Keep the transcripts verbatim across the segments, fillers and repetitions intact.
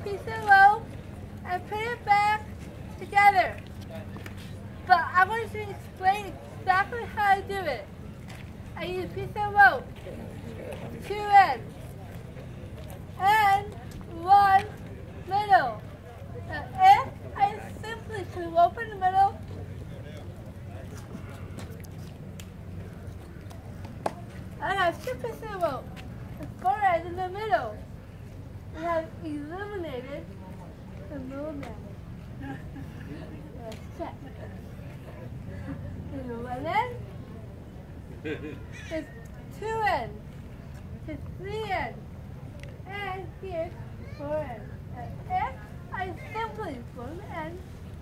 piece of rope and put it back together. But I'm going to explain exactly how to do it. I use a piece of rope, two ends, and one middle. Now if I simply put a rope in the middle, I have two pieces of rope and four ends in the middle. I have eliminated the middleman. Let's check. There's one end. There's two ends. There's three ends. And here's four ends. And if I simply form the end,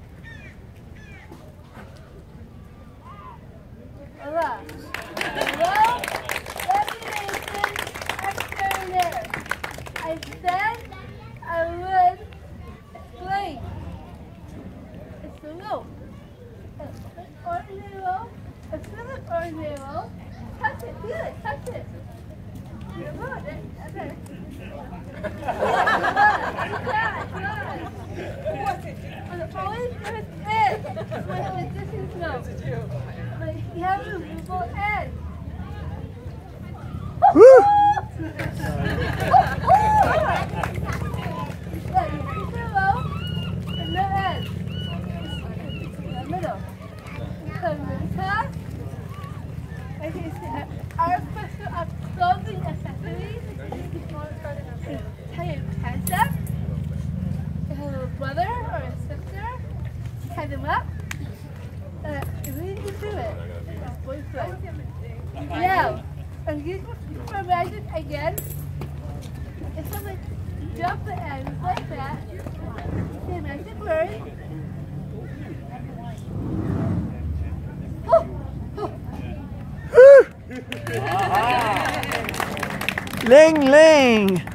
voila. Hello? Destination extraordinaire. I said I would explain. It's a rope. It's an ordinary rope. It's not an ordinary rope. Touch it, feel it, touch it. You moved it. That's it. But the only difference is with the distance rope. But you have a movable end. Woo! Our special of clothing accessories is tie your pants up. If you have a brother or a sister, tie them up. Uh, you really need to do it. Boyfriend. Now, I'm using for magic again. If someone jump the ends like that, say magic word. Ling-Ling!